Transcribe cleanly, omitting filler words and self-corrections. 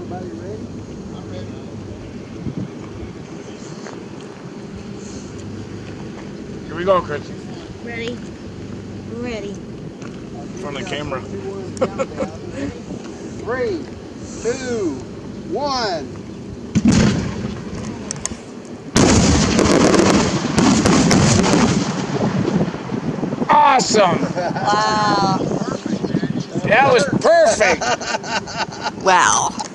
Everybody ready? I'm ready. Here we go, Chris. Ready? Ready. In front of the camera. 3, 2, 1. Awesome! Wow. That was perfect! Wow.